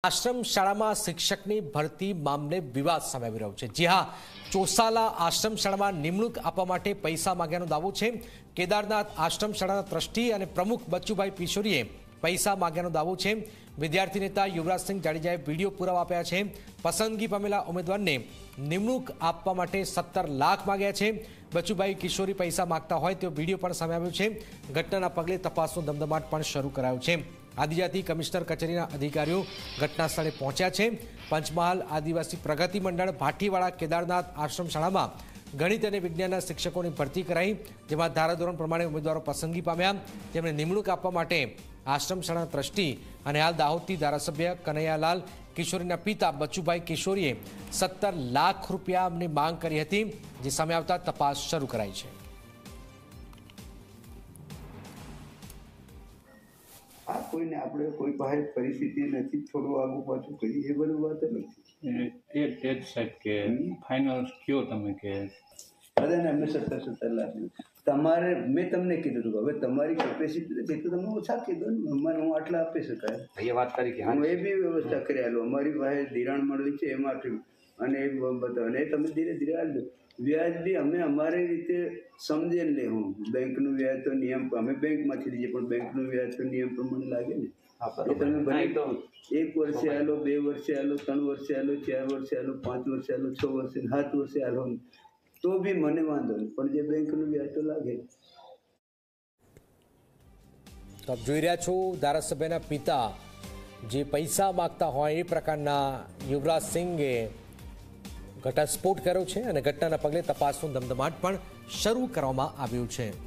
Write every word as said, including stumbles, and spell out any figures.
આશ્રમ શાળામાં શિક્ષકની ભરતી મામલે વિવાદ સામે આવી રહ્યો છે। જી હા, ચોસાલા આશ્રમ શાળામાં નિમણૂક આપવા માટે પૈસા માંગ્યાનો દાવો છે। કેદારનાથ આશ્રમ શાળાના ટ્રસ્ટી અને પ્રમુખ બચ્ચુભાઈ કિશોરીએ પૈસા માંગ્યાનો દાવો છે। વિદ્યાર્થી નેતા યુવરાજસિંહ જાડેજાએ વિડીયો પુરાવા આપ્યા છે। પસંદગી પામેલા ઉમેદવારને નિમણૂક આપવા માટે સત્તર લાખ માંગ્યા છે। બચ્ચુભાઈ કિશોરી પૈસા માંગતા હોય તેવો વિડીયો પણ સામે આવ્યો છે। ઘટનાના પગલે તપાસનો ધમધમાટ પણ શરૂ કરાયો છે। આદિજાતિ કમિશનર કચેરીના અધિકારીઓ ઘટના સ્થળે પહોંચ્યા છે। પંચમહાલ આદિવાસી પ્રગતિ મંડળ ભાટીવાળા કેદારનાથ આશ્રમ શાળામાં ગણિત અને વિજ્ઞાનના શિક્ષકોની ભરતી કરાઈ, જેમાં ધારાધોરણ પ્રમાણે ઉમેદવારો પસંદગી પામ્યા। તેમને નિમણૂક આપવા માટે આશ્રમ શાળાના ટ્રસ્ટી અને હાલ દાહોદથી ધારાસભ્ય કનૈયાલાલ કિશોરીના પિતા બચ્ચુભાઈ કિશોરીએ સત્તર લાખ રૂપિયાની માંગ કરી હતી, જે સામે આવતા તપાસ શરૂ કરાઈ છે। આ કોઈને આપણે કોઈ પાસે પરિસ્થિતિ નથી, થોડું આગું પાછું કરી એ બધું વાત નથી। એ એ જ સાહેબ કે ફાઇનલ કયો તમે કે બધાને અમે સત્તર સત્તર લાખ તમારે મેં તમને કીધું હતું હવે તમારી કેપેસિટી નથી તો તમે ઓછા કીધું ને અમારે હું આટલા આપી શકાય એ વાત કરી કે હું એ બી વ્યવસ્થા કરી આલો। અમારી પાસે ધિરાણ મળવી છે એમાંથી અને એ બતાવો અને એ તમે ધીરે ધીરે આલો। વ્યાજ બી અમે અમારી રીતે સમજીને લે હું બેંકનું વ્યાજ તો નિયમ અમે બેંકમાંથી લઈએ પણ બેંકનું વ્યાજ તો નિયમ પ્રમાણે લાગે ને। એ તમે ભલે એક વર્ષે આલો, બે વર્ષે આલો, ત્રણ વર્ષે આલો, ચાર વર્ષે આલો, પાંચ વર્ષે આલો, છ વર્ષે સાત વર્ષે આલો તો બી મને વાંધો નહીં, પણ જે બેંકનું વ્યાજ તો લાગે। તો આપ જોઈ રહ્યા છો ધારાસભ્યના પિતા જે પૈસા માગતા હોય એ પ્રકારના યુવરાજસિંહે ઘટસ્ફોટ કર્યો છે અને ઘટનાના પગલે તપાસનો ધમધમાટ પણ શરૂ કરવામાં આવ્યું છે।